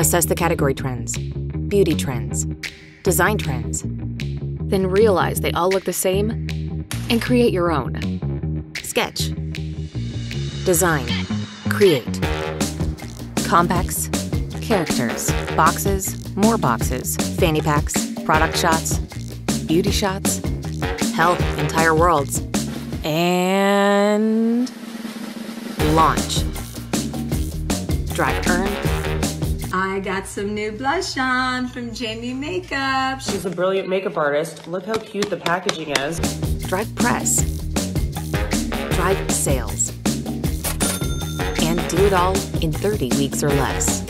Assess the category trends, beauty trends, design trends. Then realize they all look the same and create your own. Sketch. Design. Create. Compacts. Characters. Boxes. More boxes. Fanny packs. Product shots. Beauty shots. Hell, entire worlds. And launch. Drive earned. I got some new blush on from Jamie Makeup. She's a brilliant makeup artist. Look how cute the packaging is. Drive press. Drive sales. And do it all in 30 weeks or less.